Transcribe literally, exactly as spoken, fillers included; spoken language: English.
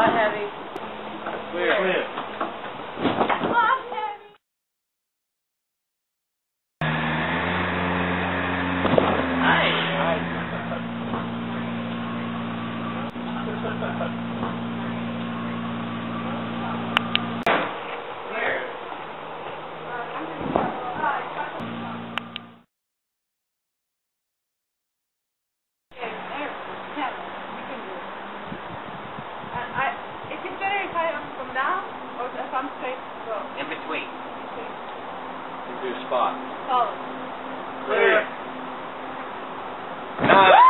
Not heavy. Clear. Clear. Not heavy. Nice. Nice. Is it better if I come down or if I'm straight to go? In between. Into a spot. Follow. Clear. Nice.